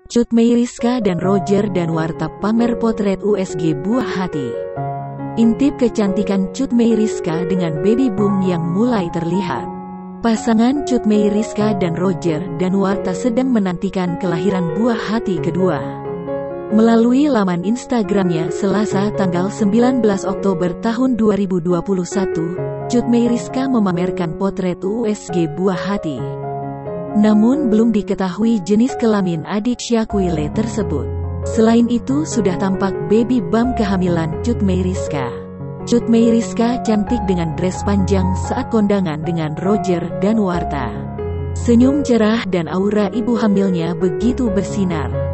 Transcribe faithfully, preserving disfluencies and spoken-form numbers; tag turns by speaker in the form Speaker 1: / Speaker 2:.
Speaker 1: Cut Meyriska dan Roger Danuarta pamer potret U S G buah hati. Intip kecantikan Cut Meyriska dengan baby boom yang mulai terlihat. Pasangan Cut Meyriska dan Roger Danuarta sedang menantikan kelahiran buah hati kedua. Melalui laman Instagramnya Selasa tanggal sembilan belas Oktober tahun dua ribu dua puluh satu, Cut Meyriska memamerkan potret U S G buah hati. Namun belum diketahui jenis kelamin adik Syakwile tersebut. Selain itu sudah tampak baby bump kehamilan Cut Meyriska. Cut Meyriska cantik dengan dress panjang saat kondangan dengan Roger Danuarta. Senyum cerah dan aura ibu hamilnya begitu bersinar.